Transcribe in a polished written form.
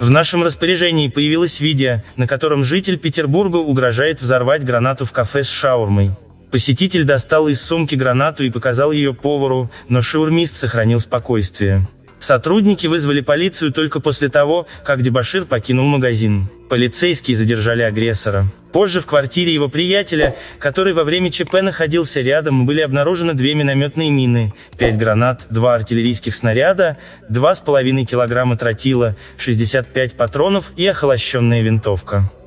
В нашем распоряжении появилось видео, на котором житель Петербурга угрожает взорвать гранату в кафе с шаурмой. Посетитель достал из сумки гранату и показал ее повару, но шаурмист сохранил спокойствие. Сотрудники вызвали полицию только после того, как дебошир покинул магазин. Полицейские задержали агрессора. Позже в квартире его приятеля, который во время ЧП находился рядом, были обнаружены 2 минометные мины, 5 гранат, 2 артиллерийских снаряда, 2,5 килограмма тротила, 65 патронов и охолощенная винтовка.